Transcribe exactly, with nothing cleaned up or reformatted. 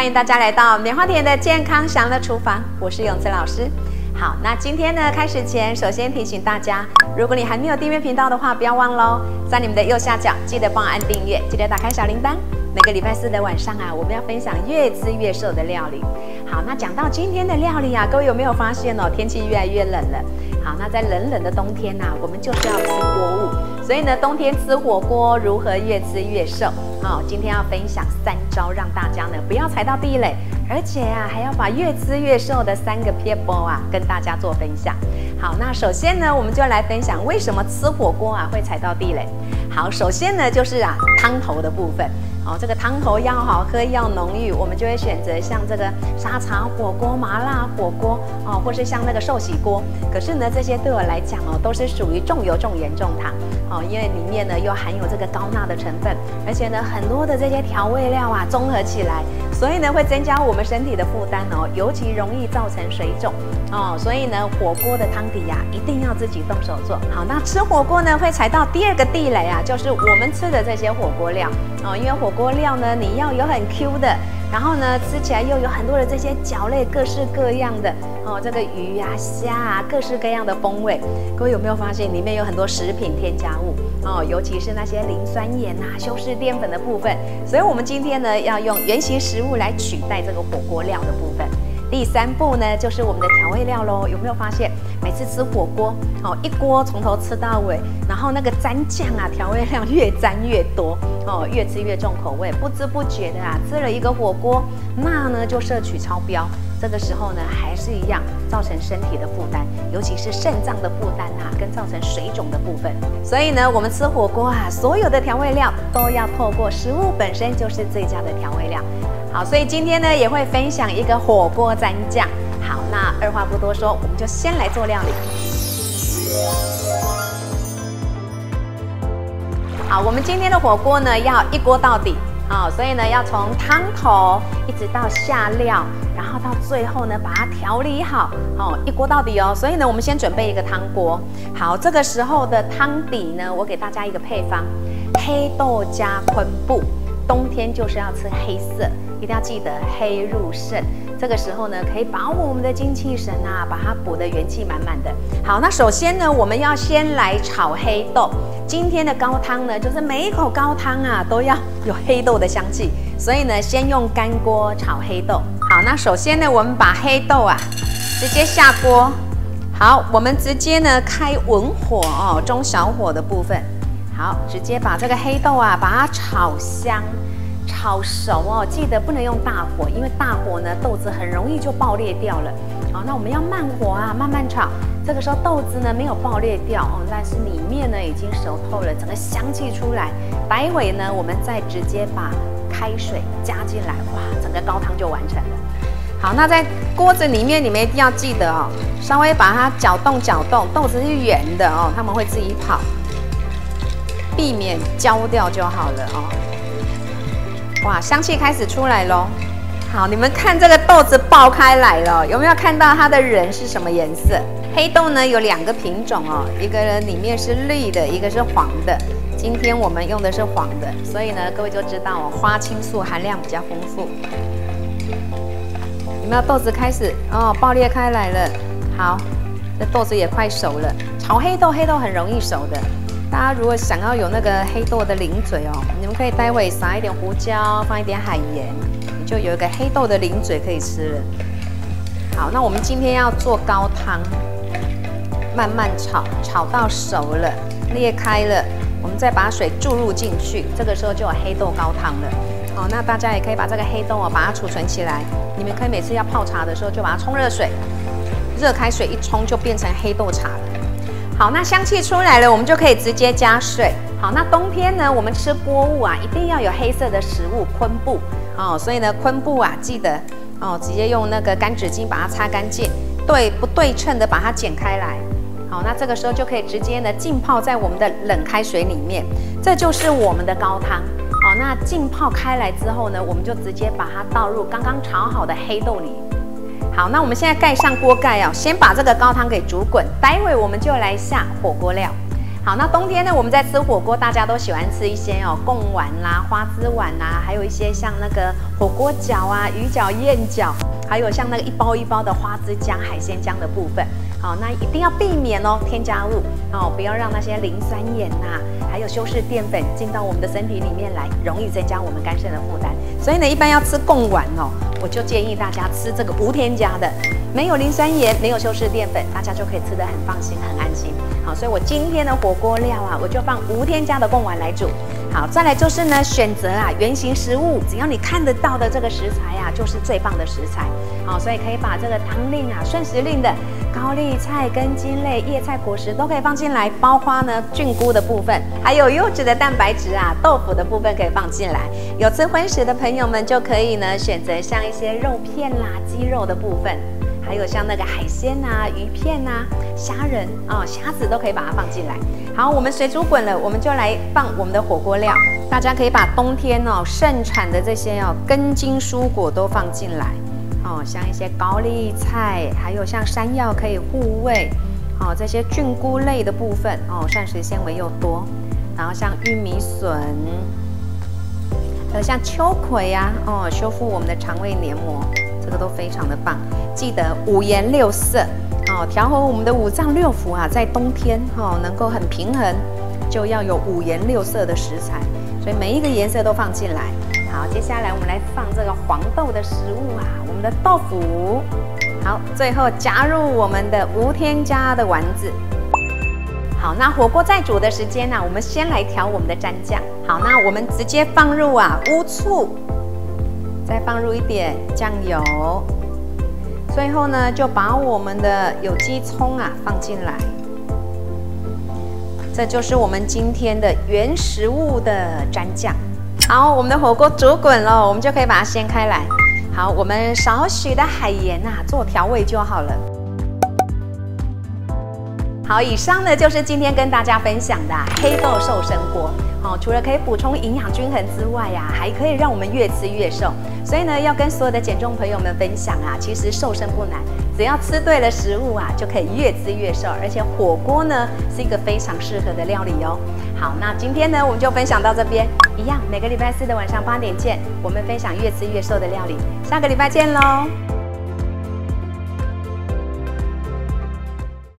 欢迎大家来到棉花田的健康享乐厨房，我是永慈老师。好，那今天呢，开始前首先提醒大家，如果你还没有订阅频道的话，不要忘喽，在你们的右下角记得帮我按订阅，记得打开小铃铛。每个礼拜四的晚上啊，我们要分享越吃越瘦的料理。好，那讲到今天的料理啊，各位有没有发现哦，天气越来越冷了。好，那在冷冷的冬天呐、啊，我们就是要吃锅物，所以呢，冬天吃火锅如何越吃越瘦？好、哦，今天要分享三招，让大家呢不要踩到地雷，而且啊还要把越吃越瘦的三个撇步啊跟大家做分享。好，那首先呢，我们就来分享为什么吃火锅啊会踩到地雷。好，首先呢就是啊汤头的部分。哦，这个汤头要好喝要浓郁，我们就会选择像这个沙茶火锅、麻辣火锅哦，或是像那个寿喜锅。可是呢，这些对我来讲哦，都是属于重油、重盐、重糖哦，因为里面呢又含有这个高钠的成分，而且呢很多的这些调味料啊综合起来，所以呢会增加我们身体的负担哦，尤其容易造成水肿哦。所以呢，火锅的汤底呀、啊、一定要自己动手做。好，那吃火锅呢会踩到第二个地雷啊，就是我们吃的这些火锅料哦，因为火锅料呢，你要有很 Q 的，然后呢，吃起来又有很多的这些角类，各式各样的哦，这个鱼啊、虾啊，各式各样的风味。各位有没有发现里面有很多食品添加物哦，尤其是那些磷酸盐啊、修饰淀粉的部分。所以我们今天呢，要用原型食物来取代这个火锅料的部分。第三步呢，就是我们的调味料咯。有没有发现，每次吃火锅，哦，一锅从头吃到尾，然后那个蘸酱啊，调味料越沾越多，哦，越吃越重口味，不知不觉的啊，吃了一个火锅，钠呢就摄取超标。这个时候呢，还是一样造成身体的负担，尤其是肾脏的负担啊，跟造成水肿的部分。所以呢，我们吃火锅啊，所有的调味料都要透过食物本身就是最佳的调味料。好，所以今天呢也会分享一个火锅蘸酱。好，那二话不多说，我们就先来做料理。好，我们今天的火锅呢要一锅到底。好，所以呢要从汤头一直到下料，然后到最后呢把它调理好，哦，一锅到底哦。所以呢我们先准备一个汤锅。好，这个时候的汤底呢，我给大家一个配方：黑豆加昆布。冬天就是要吃黑色，一定要记得黑入肾。这个时候呢，可以保护我们的精气神啊，把它补得元气满满的。好，那首先呢，我们要先来炒黑豆。今天的高汤呢，就是每一口高汤啊都要有黑豆的香气，所以呢，先用干锅炒黑豆。好，那首先呢，我们把黑豆啊直接下锅。好，我们直接呢开文火哦，中小火的部分。好，直接把这个黑豆啊，把它炒香、炒熟哦。记得不能用大火，因为大火呢，豆子很容易就爆裂掉了。好，那我们要慢火啊，慢慢炒。这个时候豆子呢没有爆裂掉哦，但是里面呢已经熟透了，整个香气出来。待会呢，我们再直接把开水加进来，哇，整个高汤就完成了。好，那在锅子里面，你们一定要记得哦，稍微把它搅动搅动，豆子是圆的哦，它们会自己跑。避免焦掉就好了哦。哇，香气开始出来咯。好，你们看这个豆子爆开来了，有没有看到它的仁是什么颜色？黑豆呢有两个品种哦，一个里面是绿的，一个是黄的。今天我们用的是黄的，所以呢，各位就知道哦，花青素含量比较丰富。有没有豆子开始哦爆裂开来了？好，这豆子也快熟了。炒黑豆，黑豆很容易熟的。大家如果想要有那个黑豆的零嘴哦，你们可以待会撒一点胡椒，放一点海盐，你就有一个黑豆的零嘴可以吃了。好，那我们今天要做高汤，慢慢炒，炒到熟了，裂开了，我们再把水注入进去，这个时候就有黑豆高汤了。好，那大家也可以把这个黑豆哦，把它储存起来。你们可以每次要泡茶的时候，就把它冲热水，热开水一冲就变成黑豆茶了。好，那香气出来了，我们就可以直接加水。好，那冬天呢，我们吃锅物啊，一定要有黑色的食物，昆布哦。所以呢，昆布啊，记得哦，直接用那个干纸巾把它擦干净，对不对称的把它剪开来。好，那这个时候就可以直接呢浸泡在我们的冷开水里面，这就是我们的高汤。好，那浸泡开来之后呢，我们就直接把它倒入刚刚炒好的黑豆里。好，那我们现在盖上锅盖哦，先把这个高汤给煮滚，待会我们就来下火锅料。 好，那冬天呢，我们在吃火锅，大家都喜欢吃一些哦贡丸啦、花枝丸啦，还有一些像那个火锅饺啊、鱼饺、燕饺，还有像那个一包一包的花枝姜、海鲜姜的部分。好，那一定要避免哦添加物哦，不要让那些磷酸盐呐、啊，还有修饰淀粉进到我们的身体里面来，容易增加我们肝肾的负担。所以呢，一般要吃贡丸哦，我就建议大家吃这个无添加的，没有磷酸盐，没有修饰淀粉，大家就可以吃得很放心、很安心。好，所以我今天的火锅料啊，我就放无添加的贡丸来煮。好，再来就是呢，选择啊原型食物，只要你看得到的这个食材啊，就是最棒的食材。好，所以可以把这个汤令啊、顺时令的高丽菜、根茎类、叶菜、果实都可以放进来，包括呢菌菇的部分，还有优质的蛋白质啊、豆腐的部分可以放进来。有吃荤食的朋友们就可以呢选择像一些肉片啦、鸡肉的部分。还有像那个海鲜啊、鱼片啊、虾仁哦、虾子都可以把它放进来。好，我们水煮滚了，我们就来放我们的火锅料。大家可以把冬天哦盛产的这些哦根茎蔬果都放进来哦，像一些高丽菜，还有像山药可以护胃哦，这些菌菇类的部分哦，膳食纤维又多。然后像玉米笋，还有像秋葵呀、啊、哦，修复我们的肠胃黏膜。这个都非常的棒，记得五颜六色哦，调和我们的五脏六腑啊，在冬天哦能够很平衡，就要有五颜六色的食材，所以每一个颜色都放进来。好，接下来我们来放这个黄豆的食物啊，我们的豆腐。好，最后加入我们的无添加的丸子。好，那火锅在煮的时间呢、啊，我们先来调我们的蘸酱。好，那我们直接放入啊乌醋。再放入一点酱油，最后呢就把我们的有机葱啊放进来，这就是我们今天的原食物的蘸酱。好，我们的火锅煮滚了，我们就可以把它掀开来。好，我们少许的海盐啊做调味就好了。好，以上呢就是今天跟大家分享的、啊、黑豆瘦身锅。哦，除了可以补充营养均衡之外呀、啊，还可以让我们越吃越瘦。所以呢，要跟所有的减重朋友们分享啊，其实瘦身不难，只要吃对了食物啊，就可以越吃越瘦。而且火锅呢是一个非常适合的料理哦。好，那今天呢我们就分享到这边，一样每个礼拜四的晚上八点见，我们分享越吃越瘦的料理。下个礼拜见喽。